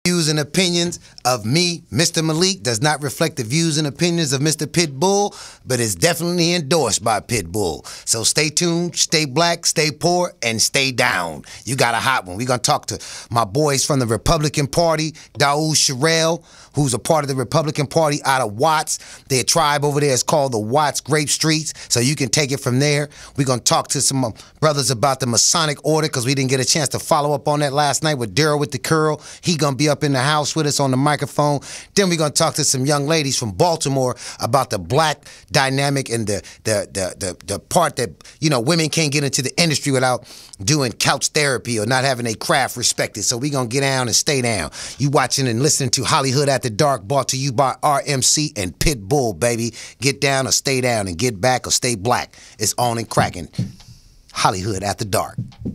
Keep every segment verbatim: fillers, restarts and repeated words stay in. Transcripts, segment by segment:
Views and opinions of me, Mister Malik, does not reflect the views and opinions of Mister Pitbull, but is definitely endorsed by Pitbull. So stay tuned, stay black, stay poor, and stay down. You got a hot one. We're going to talk to my boys from the Republican Party, Daoud Sherrill, who's a part of the Republican Party out of Watts. Their tribe over there is called the Watts Grape Streets, so you can take it from there. We're going to talk to some brothers about the Masonic Order, because we didn't get a chance to follow up on that last night with Daryl with the Curl. He going to be up in the house with us on the microphone. Then we're going to talk to some young ladies from Baltimore about the black dynamic and the, the, the, the, the part that, you know, women can't get into the industry without doing couch therapy or not having a craft respected. So we're going to get down and stay down. You watching and listening to Hollywood After Dark, brought to you by R M C and Pitbull, baby. Get down or stay down, and get back or stay black. It's on and cracking. Hollywood After Dark.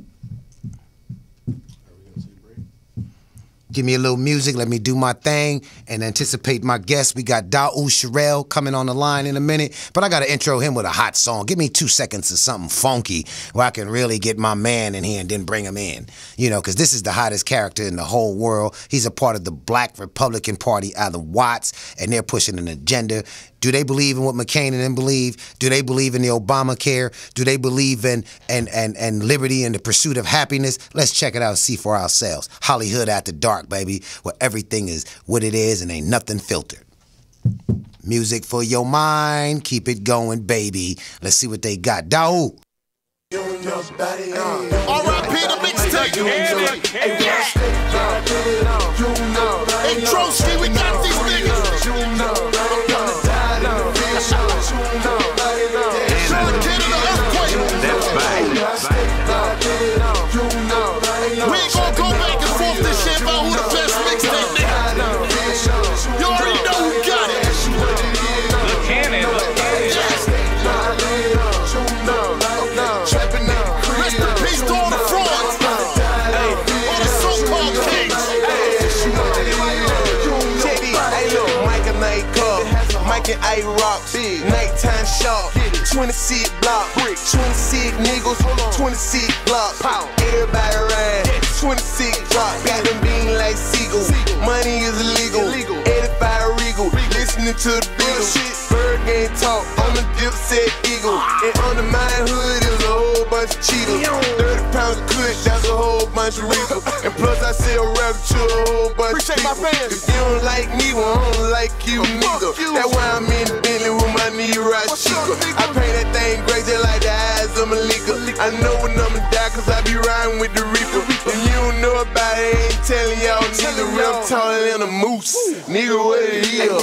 Give me a little music, let me do my thing, and anticipate my guest. We got Daoud Sherrill coming on the line in a minute, but I got to intro him with a hot song. Give me two seconds of something funky where I can really get my man in here and then bring him in. You know, because this is the hottest character in the whole world. He's a part of the Black Republican Party out of Watts, and they're pushing an agenda. Do they believe in what McCain and them believe? Do they believe in the Obamacare? Do they believe in and and and liberty and the pursuit of happiness? Let's check it out and see for ourselves. Hollywood After Dark, baby, where everything is what it is and ain't nothing filtered. Music for your mind, keep it going, baby. Let's see what they got. Daoud. R I P the mixtape. Hey, Trotsky, we got these niggas. You know. We ain't gonna go back and forth this shit about who the best mixtape nigga. You already know who got it. Look Cannon, look Cannon. Rest in peace to all the frauds. All the so-called kings. Hey, look, Mike and Night Club, Mike and A-Rock, nighttime shop, twenty seat block, twenty seat niggas, twenty seat block, everybody ride, twenty seat drop, got them being like seagulls, money is illegal, eighty-five Regal, listening to the Beatles, bird game talk, on the dip set eagle, and under my hood is a whole bunch of Cheetos, thirty pounds of kush, that's a whole bunch of Regal, and plus I sell rap to a whole bunch of people. If you don't like me, well, I don't like you neither. That's why I'm in the Bentley with my knee right chica. I paint that thing crazy like the eyes of Malika. I know when I'ma die, cause I be riding with the Reaper. If you don't know about it, I ain't telling y'all nigga. Real taller than a moose. Nigga, what it is? You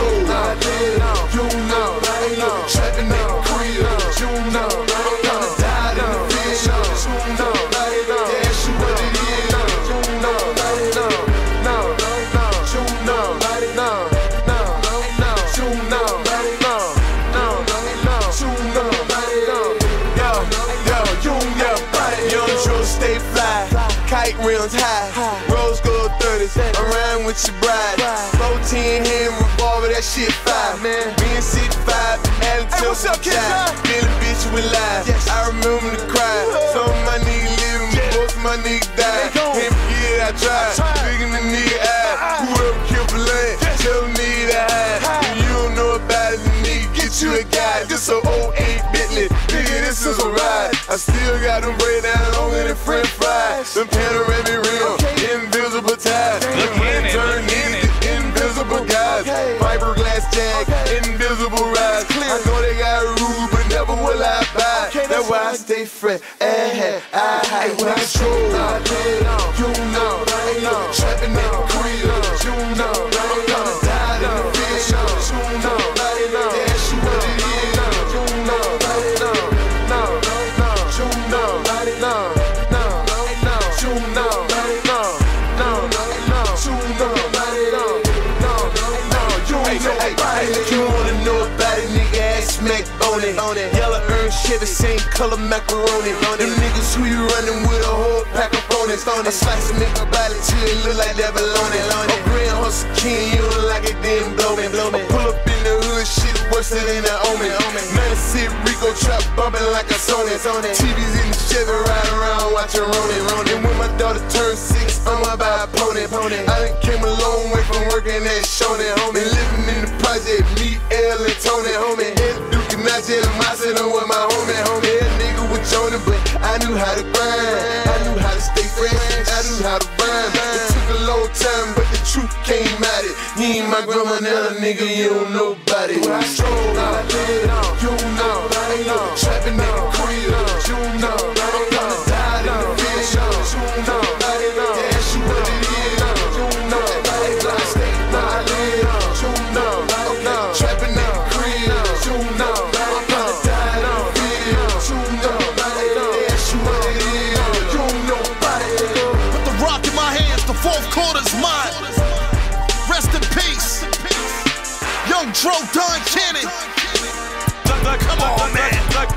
know, trapping in the crib. You know, I'm gonna die in the vision. You know, that's what it is. You know, no, no, no, you know, no, no, you know, no, no, no, you know, yo, yo, you know, young Joe stay fly, kite rims high, rose gold thirties, I'm riding with your bride, fourteen hand revolver, that shit five, man, me and sixty-five, adding to the die, feel a bitch with lies, I remember the cry, some of my niggas living, most of my niggas died, him yeah, I tried, digging the nigga eye, whoever killed for land, tell me to hide, if you don't know about it, the nigga get you a guy, this a oh eight Bentley, nigga, this is a ride, I still got them braid down longer than french fries, them panoramic rims, invisible ties, Look Cannon, look Cannon. invisible guys, fiberglass jag, invisible rides, I know they got rules, but never will I buy, that's why I stay fresh, eh, I hide when I stroll, you know, trapping in the crib, you know, I'm gonna die in the vision, you know, that's what it is, you know, no, no, no, you know, no, no, no, you know, no, no, no, you know, no, no, no, you know, hey, if you wanna know about it, nigga, ass smack on it, yellow earn Chevy, same color macaroni, them niggas who you running with a whole pack of phonies, I slice a nigga body till it look like that baloney, a grand hustle king, you don't like it, then blow me, I pull up in the hood, shit worse than an omen, ninety-six Rico old trap bumping like a Sony. T Vs in the Chevy, ride around watching Ronin. And when my daughter turned six, I'ma buy a pony. I done came a long way from working at Shoney, homie. Living in the project, meet L and Tony, homie. Head Duke and I tell him I said I'm with my homie, homie. That nigga was Joni, but I knew how to grind. I knew how to stay fresh, I knew how to rhyme. It took a long time, but the truth came out it. You ain't my grandma now, nigga, you don't know nobody. When I stroll, I live, you don't know. Ain't no trapping in the crib, you don't know. I'm gonna die in the fish, you don't know. Dash you what it is, you don't know. I stay where I live, you don't know. Trapping in the crib, you don't know. I'm gonna die in the field, you don't know. Dash you what it is, you don't know nobody. Put the rock in my hands, the fourth quarter's mine. Rest in peace. Young Dro Don Cannon. Come on, man.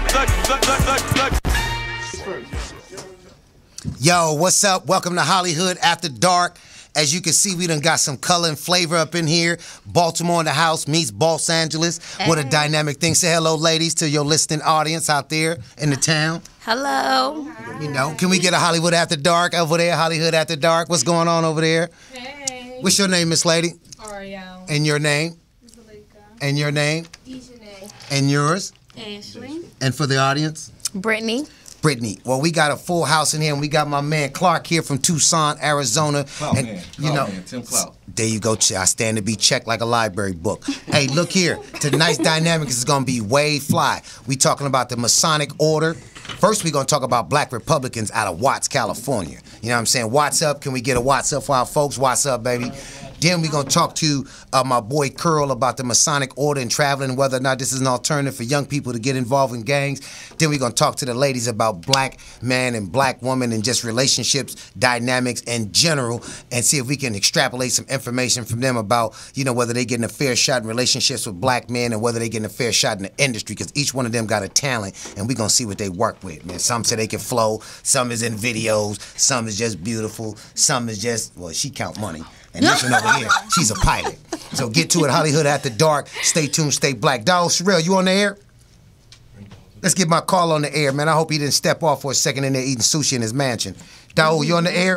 Yo, what's up? Welcome to Hollywood After Dark. As you can see, we done got some color and flavor up in here. Baltimore in the house meets Los Angeles. Hey. What a dynamic thing. Say hello, ladies, to your listening audience out there in the town. Hello. You know, can we get a Hollywood After Dark over there? Hollywood After Dark. What's going on over there? Hey. What's your name, Miss Lady? Ariel. And your name? Zalika. And your name? Ejanae. And yours? Ashley. And for the audience? Brittany. Brittany. Well, we got a full house in here, and we got my man Clark here from Tucson, Arizona. Clout and man. you Clout know, man. Tim Clout. There you go. I stand to be checked like a library book. Hey, look here. Tonight's dynamic is gonna be way fly. We talking about the Masonic Order. First, we're gonna talk about Black Republicans out of Watts, California. You know what I'm saying? What's up? Can we get a what's up for our folks? What's up, baby? Then we're going to talk to uh, my boy Curl about the Masonic Order and traveling and whether or not this is an alternative for young people to get involved in gangs. Then we're going to talk to the ladies about black man and black woman and just relationships, dynamics in general, and see if we can extrapolate some information from them about, you know, whether they're getting a fair shot in relationships with black men and whether they're getting a fair shot in the industry, because each one of them got a talent, and we're going to see what they work with, man. Some say they can flow, some is in videos, some is just beautiful, some is just, well, she count money. And this one over here, she's a pilot. So get to it, Hollywood After Dark. Stay tuned, stay black. Dawg Sherrill, you on the air? Let's get my call on the air, man. I hope he didn't step off for a second in there eating sushi in his mansion. Dawg, you on the air?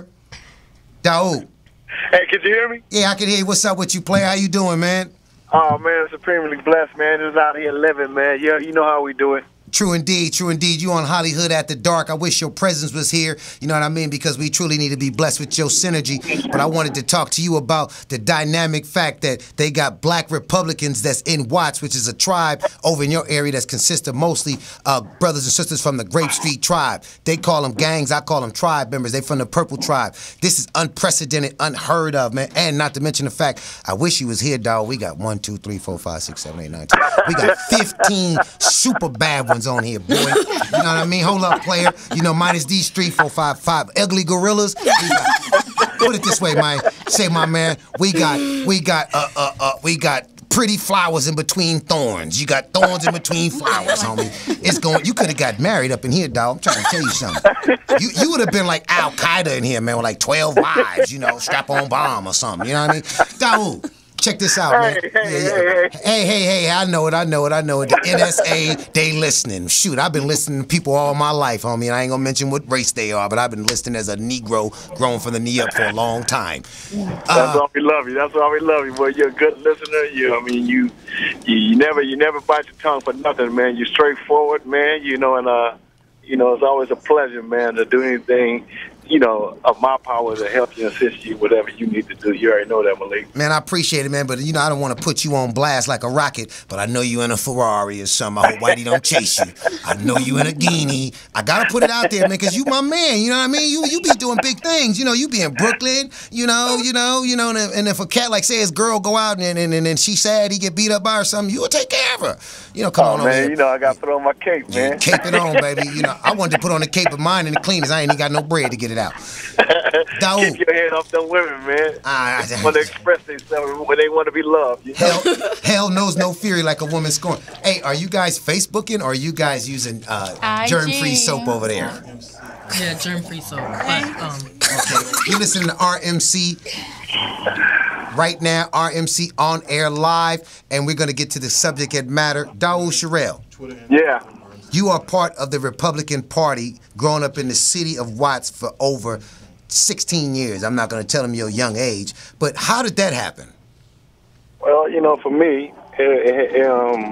Dawg. Hey, can you hear me? Yeah, I can hear you. What's up with you, player? How you doing, man? Oh, man, supremely blessed, man. Just out here living, man. Yeah, you know how we do it. True indeed, true indeed. You on Hollywood After Dark. I wish your presence was here, you know what I mean, because we truly need to be blessed with your synergy. But I wanted to talk to you about the dynamic fact that they got black Republicans that's in Watts, which is a tribe over in your area that's consists of mostly uh, brothers and sisters from the Grape Street tribe. They call them gangs, I call them tribe members. They from the Purple tribe. This is unprecedented, unheard of, man. And not to mention the fact, I wish you was here, dog. We got one, two, three, four, five, six, seven, eight, nine, ten. We got fifteen super bad ones on here, boy. You know what I mean? Hold up, player. You know, minus these three, four, five, five ugly gorillas. We got, put it this way, man. Say, my man, we got, we got, uh, uh, uh, we got pretty flowers in between thorns. You got thorns in between flowers, homie. It's going. You could have got married up in here, dog. I'm trying to tell you something. You you would have been like Al Qaeda in here, man, with like twelve wives. You know, strap on bomb or something. You know what I mean, dog? Check this out, man. Hey, hey, yeah, yeah. hey, hey, hey, hey, I know it, I know it, I know it. The N S A, they listening. Shoot, I've been listening to people all my life, homie, and I ain't gonna mention what race they are, but I've been listening as a Negro grown from the knee up for a long time. That's Uh, why we love you. That's why we love you, boy. You're a good listener. You, I mean, you, you, you never, you never bite your tongue for nothing, man. You're straightforward, man. You know, and uh, you know, it's always a pleasure, man, to do anything, you know, of my power to help you, assist you, whatever you need to do. You already know that, Malik. Man, I appreciate it, man, but you know, I don't want to put you on blast like a rocket, but I know you in a Ferrari or something. I hope Whitey don't chase you. I know you in a guinea. I gotta put it out there, man, because you my man, you know what I mean? You you be doing big things, you know, you be in Brooklyn, you know, you know, you know, and if, and if a cat, like, say his girl go out and and, and, and she sad, he get beat up by her or something, you will take care of her. You know, come Oh, on over man, here. you know, I got to put on my cape, man. Cape it on, baby. You know, I wanted to put on the cape of mine and the cleaners. I ain't even got no bread to get it out. Dawg. Keep your head off them women, man. Ah, I- When they express themselves, when they want to be loved. You know? Hell, hell knows no fury like a woman scorned. Hey, are you guys Facebooking or are you guys using uh, germ-free soap over there? Yeah, germ-free soap. But, um, Okay, you listening to R M C right now, R M C on air live, and we're gonna get to the subject at matter. Dawg Sherrill. Yeah. you are part of the Republican Party, growing up in the city of Watts for over sixteen years. I'm not going to tell them your young age, but how did that happen? Well, you know, for me, it, it,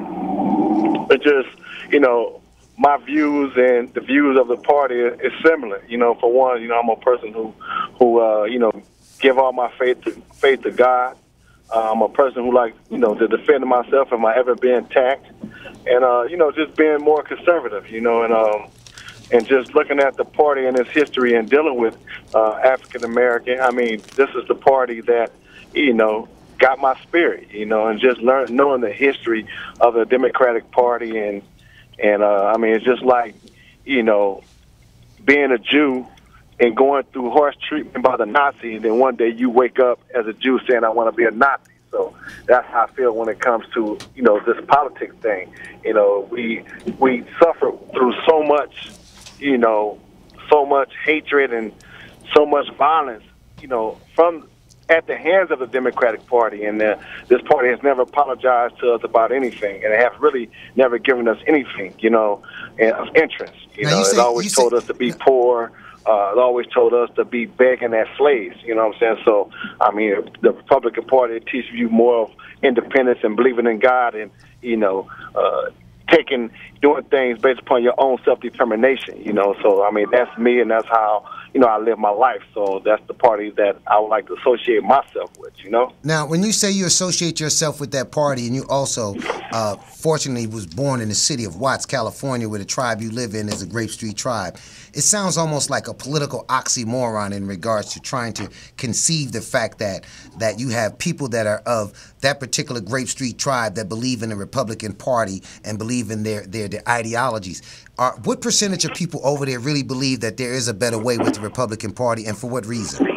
um, it just, you know, my views and the views of the party is similar. You know, for one, you know, I'm a person who, who, uh, you know, give all my faith to faith to God. Uh, I'm a person who like, you know, to defend myself if I ever been attacked, and uh, you know, just being more conservative. You know, and um, and just looking at the party and its history and dealing with uh, African American. I mean, this is the party that, you know, got my spirit. You know, and just learn knowing the history of the Democratic Party and. And, uh, I mean, it's just like, you know, being a Jew and going through harsh treatment by the Nazis, and then one day you wake up as a Jew saying, I want to be a Nazi. So that's how I feel when it comes to, you know, this politics thing. You know, we we suffer through so much, you know, so much hatred and so much violence, you know, from at the hands of the Democratic Party, and uh, this party has never apologized to us about anything, and it has really never given us anything, you know, of interest. You now know, you it say, always told say, us to be poor. Uh, it always told us to be begging as slaves. You know what I'm saying? So, I mean, the Republican Party teaches you more of independence and believing in God, and you know, uh, taking doing things based upon your own self-determination. You know, so I mean, that's me, and that's how, you know, I live my life. So that's the party that I would like to associate myself with, you know? Now, when you say you associate yourself with that party, and you also, uh, fortunately, was born in the city of Watts, California, where the tribe you live in is a Grape Street tribe, it sounds almost like a political oxymoron in regards to trying to conceive the fact that, that you have people that are of that particular Grape Street tribe that believe in the Republican Party and believe in their, their, their ideologies. Are, what percentage of people over there really believe that there is a better way with the Republican Party, and for what reason?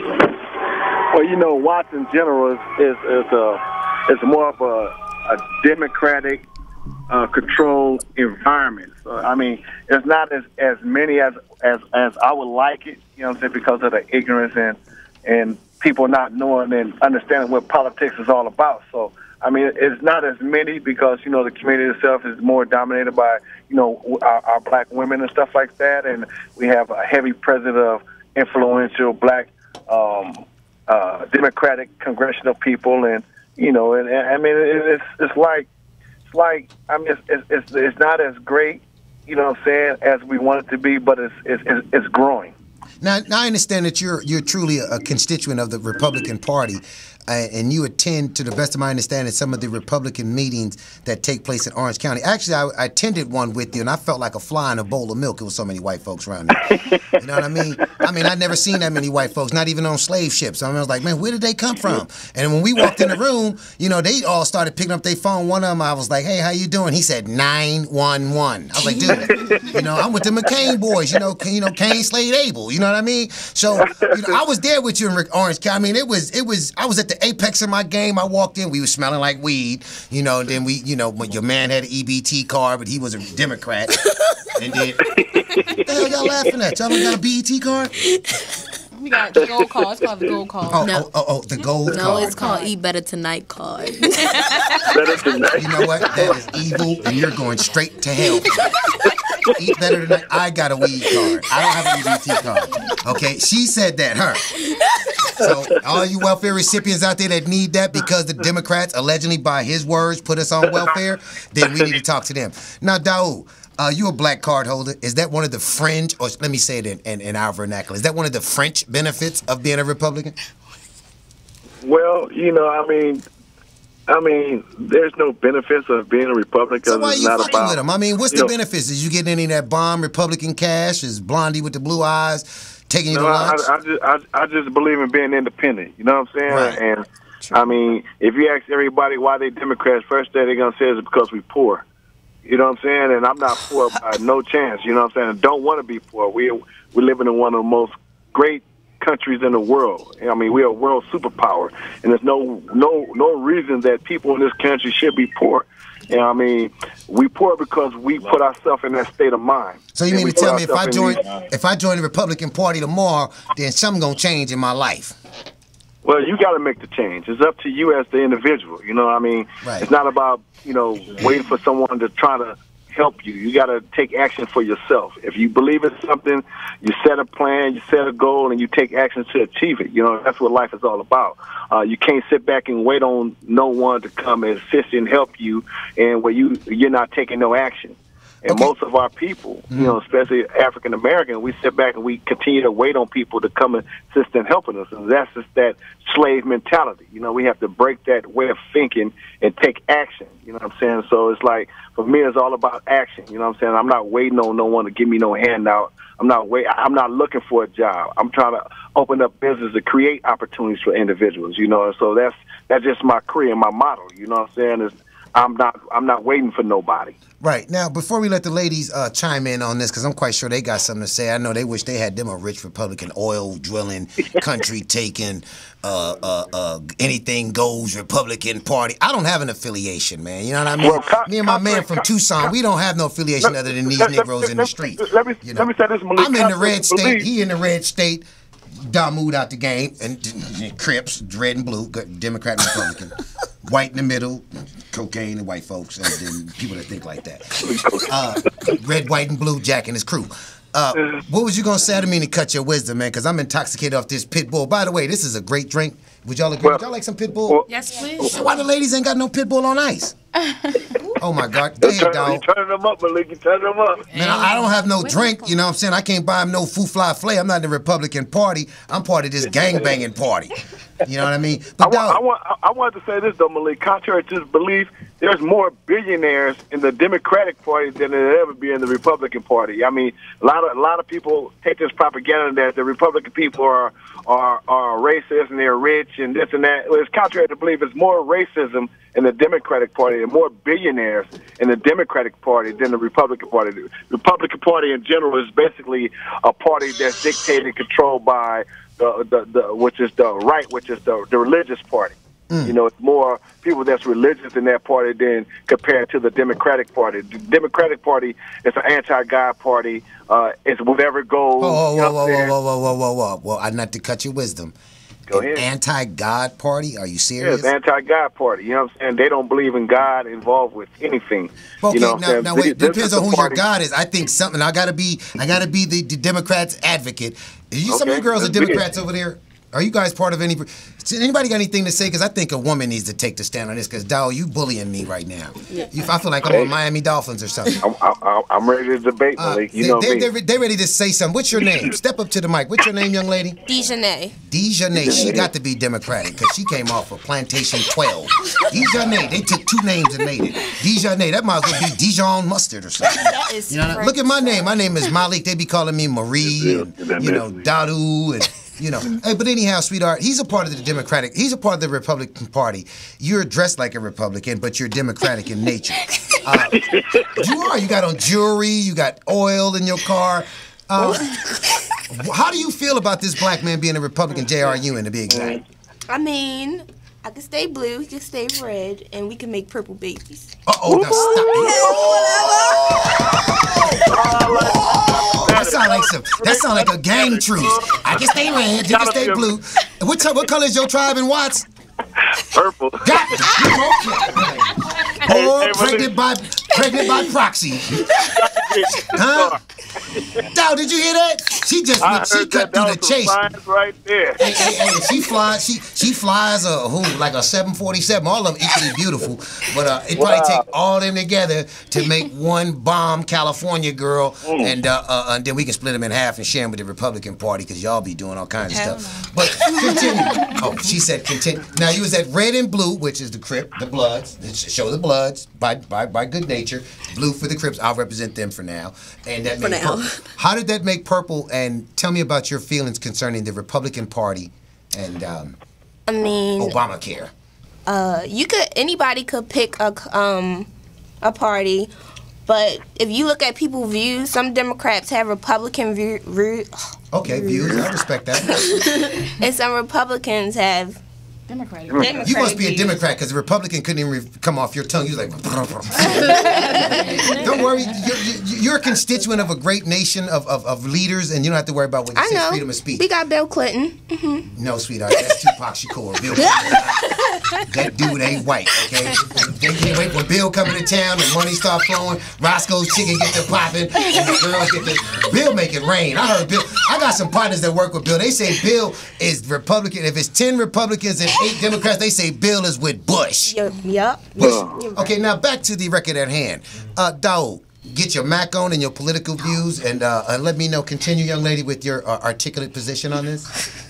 Well, you know, Watts in general is is, is a is more of a, a democratic uh, controlled environment. So, I mean, it's not as, as many as, as as I would like it. You know what I'm saying? Because of the ignorance and and people not knowing and understanding what politics is all about. So, I mean, it's not as many because, you know, the community itself is more dominated by, you know, our, our black women and stuff like that. And we have a heavy presence of influential black um, uh, Democratic congressional people. And, you know, and, and I mean, it, it's it's like, it's like, I mean, it's, it's, it's not as great, you know what I'm saying, as we want it to be, but it's, it's, it's growing. Now, now I understand that you're you're truly a constituent of the Republican Party, uh, and you attend, to the best of my understanding, some of the Republican meetings that take place in Orange County. Actually, I, I attended one with you, and I felt like a fly in a bowl of milk. It was so many white folks around me. You know what I mean? I mean, I'd never seen that many white folks, not even on slave ships. I, mean, I was like, man, where did they come from? And when we walked in the room, you know, they all started picking up their phone. One of them, I was like, hey, how you doing? He said nine one one. I was like, dude, you know, I'm with the McCain boys. You know, you know, Cain slayed Abel. You know what I mean? So, you know, I was there with you in Orange County. I mean, it was, it was, I was at the apex of my game. I walked in, we were smelling like weed, you know, then we, you know, when your man had an E B T card, but he was a Democrat. And then, what the hell y'all laughing at? Y'all got a B E T card? We got the gold card. It's called the gold card. Oh, no. oh, oh, oh, the gold no, card. No, it's called Eat Better Tonight card. Better Tonight. You know what? That is evil, and you're going straight to hell. Eat Better Tonight. I got a weed card. I don't have an E B T card. Okay, she said that, her. So all you welfare recipients out there that need that because the Democrats allegedly, by his words, put us on welfare, then we need to talk to them. Now, Daoud, uh, you a black card holder. Is that one of the fringe, or let me say it in, in, in our vernacular, is that one of the French benefits of being a Republican? Well, you know, I mean, I mean, there's no benefits of being a Republican. So why are you not fucking about, with them? I mean, what's the know, benefits? Is you getting any of that bomb Republican cash? Is Blondie with the blue eyes taking you no, to lunch? I, I, just, I, I just believe in being independent. You know what I'm saying? Right. And I mean, if you ask everybody why they Democrats, first thing they're gonna say is because we poor. You know what I'm saying? And I'm not poor by no chance. You know what I'm saying? I don't want to be poor. We we're living in one of the most great countries in the world. I mean, we're a world superpower, and there's no no no reason that people in this country should be poor. You know, I mean, we poor because we put ourselves in that state of mind. So you and mean to tell me if I in join these, if I join the Republican Party tomorrow, then something gonna change in my life? Well, you got to make the change. It's up to you as the individual. You know what I mean? Right. It's not about, you know, waiting for someone to try to help you. You got to take action for yourself. If you believe in something, you set a plan, you set a goal, and you take action to achieve it. You know, that's what life is all about. Uh, you can't sit back and wait on no one to come and assist and help you, and where you you're not taking no action. And Okay. most of our people, you know, especially African American, we sit back and we continue to wait on people to come and assist in helping us. And that's just that slave mentality. You know, we have to break that way of thinking and take action. You know what I'm saying? So it's like, for me, it's all about action. You know what I'm saying? I'm not waiting on no one to give me no handout. I'm not wait. I'm not looking for a job. I'm trying to open up business to create opportunities for individuals. You know, and so that's that's just my career and my model. You know what I'm saying? Is I'm not I'm not waiting for nobody. Right. Now, before we let the ladies uh, chime in on this, because I'm quite sure they got something to say. I know they wish they had them a rich Republican, oil drilling, country taking, uh, uh, uh, anything goes Republican Party. I don't have an affiliation, man. You know what I mean? Well, con- me and my man con- from con- Tucson, con- we don't have no affiliation other than these let- let- Negroes let- in the let- street. let me- you let me say this, Malik. I'm in the red Contrary to state. belief- He in the red state. Damoud out the game, and, and Crips, red and blue, Democrat and Republican. White in the middle, cocaine and white folks, and then people that think like that. Uh, red, white, and blue, Jack and his crew. Uh, what was you going to say? I didn't mean to cut your wisdom, man, because I'm intoxicated off this Pit Bull. By the way, this is a great drink. Would y'all agree? Well, Would y'all like some Pit Bull? well, Yes, please. So why the ladies ain't got no Pit Bull on ice? Oh, my God. You Damn, turn, you dog. turning them up, Malik. You turning them up. Man, I, I don't have no drink, you know what I'm saying? I can't buy him no foo fly flay. I'm not in the Republican Party. I'm part of this gang-banging party. You know what I mean? I But, want, I dog, want, I wanted to say this though, Malik. Contrary to this belief, there's more billionaires in the Democratic Party than there ever be in the Republican Party. I mean, a lot of a lot of people take this propaganda that the Republican people are are are racist and they're rich and this and that. Well, it's contrary to belief. It's more racism in the Democratic Party and more billionaires in the Democratic Party than the Republican Party. The Republican Party in general is basically a party that's dictated and controlled by the the, the which is the right, which is the the religious party. Mm. You know, it's more people that's religious in that party than compared to the Democratic Party. The Democratic Party is an anti-God party. Uh, it's whatever goes. whoa, you whoa, know whoa, what I'm whoa, saying? whoa, whoa, whoa, whoa, whoa. Well, I not to cut your wisdom. Go An ahead. anti-God party? Are you Yeah, serious? it's an anti-God party. You know what I'm saying? They don't believe in God involved with anything. Okay, you know what now, I'm saying? now This- wait. this Depends is on the who your party- God is. I think something. I gotta be. I gotta be the, the Democrats' advocate. You, some of Okay, you girls are let's be it. Democrats over there. Are you guys part of any? Anybody got anything to say? Because I think a woman needs to take the stand on this. Because Dow, you bullying me right now. You, I feel like I'm on Miami Dolphins or something. I'm, I'm, I'm ready to debate, Uh, Malik. You they, know they, me. they, they ready to say something. What's your name? Step up to the mic. What's your name, young lady? Dejanay. Dejanay. She got to be Democratic because she came off of Plantation twelve. Dejanay. They took two names and made it. Dejanay. That might as well be Dijon mustard or something. That is You know, look at my name. My name is Malik. They be calling me Marie and, you know, Dadu and, you know. Hey, but anyhow, sweetheart, he's a part of the Democratic. He's a part of the Republican Party. You're dressed like a Republican, but you're Democratic in nature. Uh, you are. You got on jewelry. You got oil in your car. Uh, how do you feel about this black man being a Republican, J R U N to be exact? I mean, I can stay blue, you can stay red, and we can make purple babies. Uh-oh, now stop. That sound like some. That sound like a gang truce. I can stay red, you can stay blue. What t- what color is your tribe in Watts? Purple. God, or pregnant by pregnant by proxy. Huh? Dow, did you hear that? She just I look, she heard cut that. That through the was some chase. science right there. Hey, hey, hey, she flies. She she flies a who like a seven forty-seven. All of them equally beautiful, but uh, it probably Wow. take all them together to make one bomb California girl, Mm. and uh, uh, and then we can split them in half and share them with the Republican Party because y'all be doing all kinds Hell of stuff. But continue. Oh, she said continue. Now you was at red and blue, which is the Crip, the Bloods. Show the Bloods by by by good nature. Blue for the Crips. I'll represent them for now. And that For made now. purple. How did that make purple? And tell me about your feelings concerning the Republican Party and um, I mean, Obamacare. uh, you could anybody could pick a c- um a party, but if you look at people's views, some Democrats have Republican view, view Okay, views. I respect that. and some Republicans have Democratic. Democratic You must be a views. Democrat because the Republican couldn't even re- come off your tongue. You was like, don't worry. You're, you're, you're a constituent of a great nation of, of, of leaders, and you don't have to worry about what you I say. know. Freedom of speech. We got Bill Clinton. No, sweetheart, that's Tupac Shakur. Bill Clinton. that dude ain't white, okay? They can't wait for Bill coming to town and money start flowing, Roscoe's chicken get to popping, and the girls get to... Bill make it rain. I heard Bill... I got some partners that work with Bill. They say Bill is Republican. If it's ten Republicans and eight Democrats, they say Bill is with Bush. Yep. yep. Okay, now back to the record at hand. Uh, Daoud, get your Mac on and your political views, and uh, uh, let me know. Continue, young lady, with your uh, articulate position on this.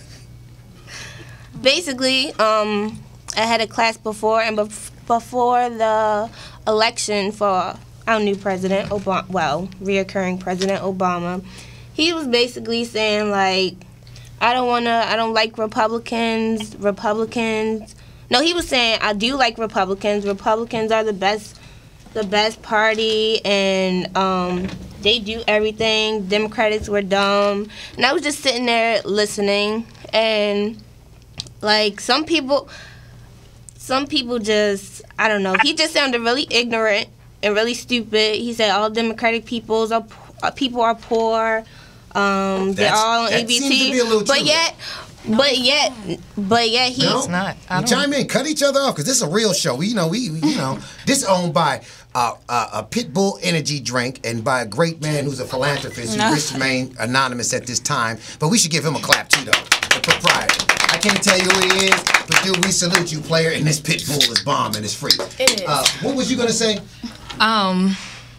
Basically, um, I had a class before, and bef before the election for our new president, Obama, well, reoccurring President Obama, he was basically saying, like, I don't want to, I don't like Republicans, Republicans. No, he was saying, I do like Republicans. Republicans are the best, the best party, and um, they do everything. Democrats were dumb. And I was just sitting there listening, and... Like, some people, some people just, I don't know, he just sounded really ignorant and really stupid. He said all Democratic peoples are, uh, people are poor, um, they're all on A B C, but yet, but yet, but yet he... No, it's not. I don't. Chime in, cut each other off, because this is a real show. We, you know, we, we you know, this is owned by uh, uh, a Pitbull energy drink and by a great man who's a philanthropist who wishes to remain anonymous at this time, but we should give him a clap too, though, the proprietor. I can't tell you who he is, but dude, we salute you, player, and this Pitbull is bomb and it's free. It is. Uh, what was you going to say? Um,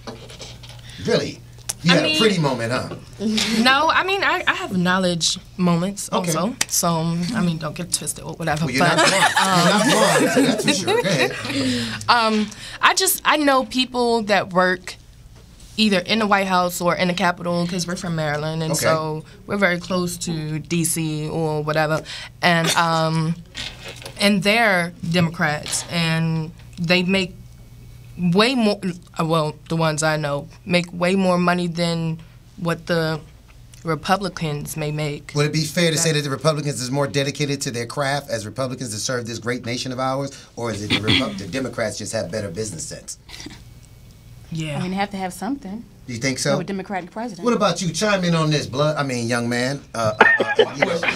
Really? You I had mean, a pretty moment, huh? No, I mean, I, I have knowledge moments Okay. also. So, um, I mean, don't get twisted or whatever. Well, you're but, not blind. You're not blind, so that's for sure. Go ahead. Um, I just, I know people that work either in the White House or in the Capitol, because we're from Maryland, and Okay. so we're very close to D C or whatever, and um, and they're Democrats, and they make way more, well, the ones I know, make way more money than what the Republicans may make. Would it be fair to say that the Republicans is more dedicated to their craft as Republicans to serve this great nation of ours, or is it the, Repu- the Democrats just have better business sense? Yeah. I mean, they have to have something. Do you think so? For a Democratic president. What about you? Chime in on this, blood. I mean, young man. Uh, uh, uh, you know.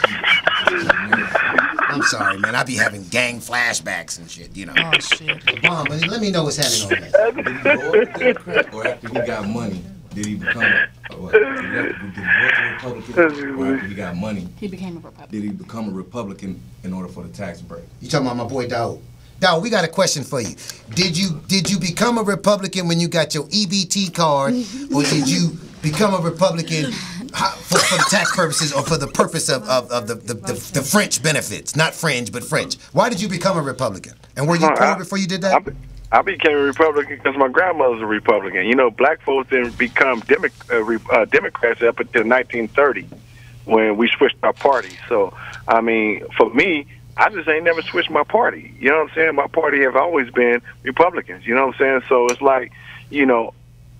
I'm sorry, man. I be having gang flashbacks and shit, you know. Oh, shit. Mom, let me know what's happening on this. Did he go up to Democrat, or after he got money, did he become a, or what, did he, did he work a Republican, or after he got money, He became a Republican. did he become a Republican in order for the tax break? You talking about my boy Daoud? Daoud, we got a question for you. Did you did you become a Republican when you got your E B T card, or did you become a Republican for, for the tax purposes or for the purpose of, of, of the, the, the, the French benefits? Not fringe, but French. Why did you become a Republican? And were you poor before you did that? I, be- I became a Republican because my grandmother's a Republican. You know, black folks didn't become Demo- uh, re- uh, Democrats up until nineteen thirty when we switched our party. So, I mean, for me, I just ain't never switched my party. You know what I'm saying? My party have always been Republicans. You know what I'm saying? So it's like, you know,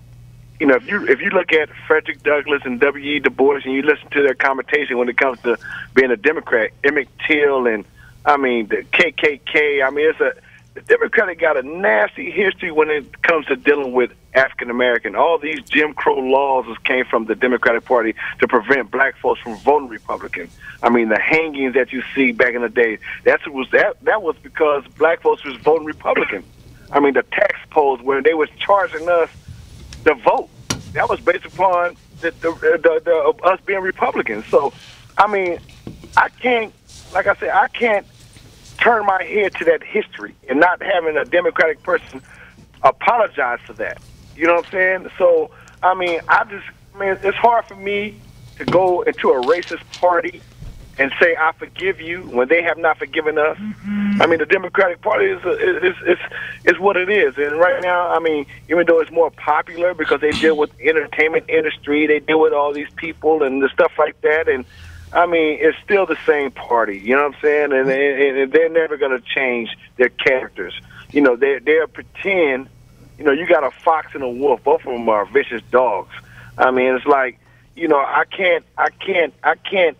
you know, if you if you look at Frederick Douglass and W E Du Bois and you listen to their conversation when it comes to being a Democrat, Emmett Till and I mean the K K K. I mean, it's a the Democratic got a nasty history when it comes to dealing with African American. All these Jim Crow laws came from the Democratic Party to prevent black folks from voting Republican. I mean, the hangings that you see back in the day, that's what was that that was because black folks was voting Republican. I mean, the tax polls where they was charging us to vote, that was based upon the, the, the, the us being Republicans. So, I mean, I can't, like I said, I can't turn my head to that history and not having a Democratic person apologize for that. You know what I'm saying? So, I mean, I just, I mean, it's hard for me to go into a racist party and say, I forgive you, when they have not forgiven us. Mm-hmm. I mean, the Democratic Party is, is, is, is what it is. And right now, I mean, even though it's more popular because they deal with the entertainment industry, they deal with all these people and the stuff like that, and I mean, it's still the same party, you know what I'm saying? And, and, and they're never going to change their characters. You know, they're, they're pretend, you know, you got a fox and a wolf. Both of them are vicious dogs. I mean, it's like, you know, I can't, I can't, I can't,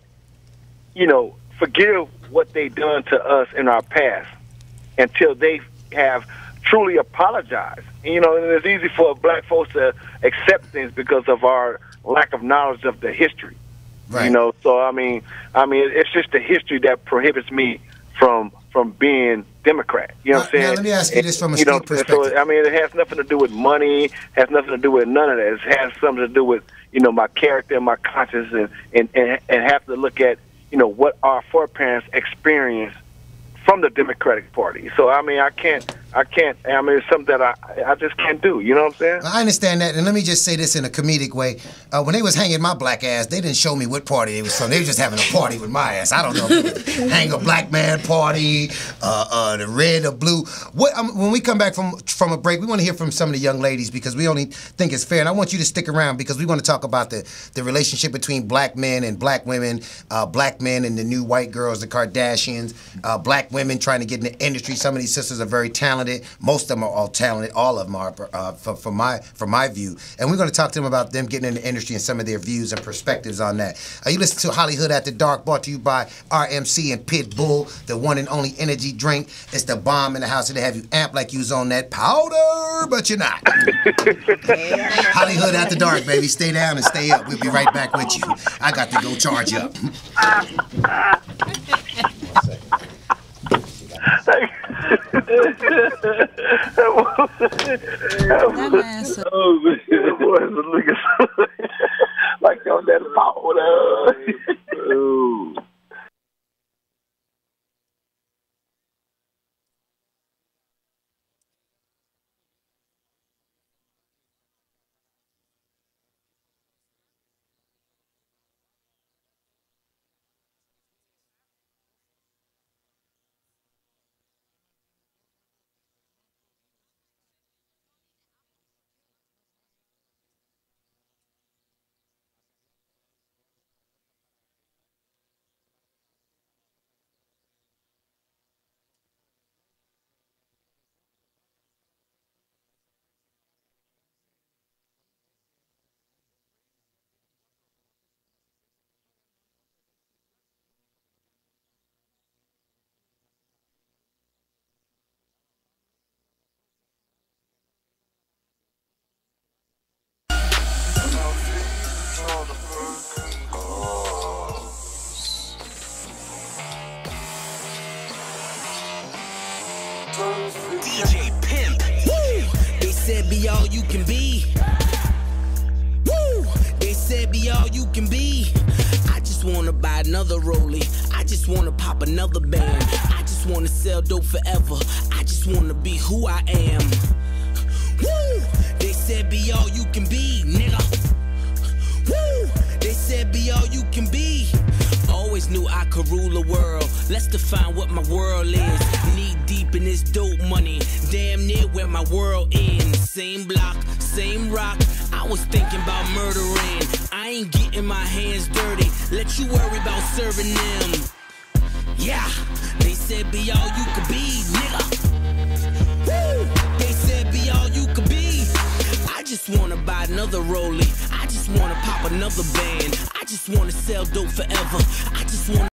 you know, forgive what they done to us in our past until they have truly apologized. And, you know, and it's easy for black folks to accept things because of our lack of knowledge of the history. Right. You know, so I mean, I mean, it's just the history that prohibits me from from from being Democrat. You know what I'm saying? Now, let me ask you this from a you know, street perspective. So, I mean, it has nothing to do with money, has nothing to do with none of that. It has something to do with, you know, my character and my conscience, and, and, and, and have to look at, you know, what our foreparents experienced from the Democratic Party. So, I mean, I can't, I can't, I mean, it's something that I, I just can't do. You know what I'm saying? I understand that, and let me just say this in a comedic way. Uh, when they was hanging my black ass, they didn't show me what party they was from. They was just having a party with my ass. I don't know if they was hang a black man party, uh, uh, the red or blue. What? Um, when we come back from from a break, we want to hear from some of the young ladies because we only think it's fair, and I want you to stick around because we want to talk about the, the relationship between black men and black women, uh, black men and the new white girls, the Kardashians, uh, black women trying to get in the industry. Some of these sisters are very talented. Most of them are all talented. All of them are, uh, from, from my from my view. And we're going to talk to them about them getting in the industry and some of their views and perspectives on that. Uh, you listen to Hollywood After Dark, brought to you by R M C and Pitbull, the one and only energy drink. It's the bomb in the house. It'll have you amp like you was on that powder, but you're not. Hollywood After Dark, baby. Stay down and stay up. We'll be right back with you. I got to go charge up. That man so Oh, man. That was looking like on that powder. Oh. D J Pimp. Woo! They said be all you can be. Woo! They said be all you can be. I just wanna buy another rollie. I just wanna pop another band. I just wanna sell dope forever. I just wanna be who I am. Woo! They said be all you can be, nigga. Woo! They said be all you can be. Always knew I could rule the world. Let's define what my world is. Knee deep in this dope money. Damn near where my world ends. Same block, same rock. I was thinking about murdering. I ain't getting my hands dirty. Let you worry about serving them. Yeah, they said be all you could be, nigga. Woo! They said be all you could be. I just wanna buy another rollie. I just wanna pop another band. I just wanna sell dope forever. I just wanna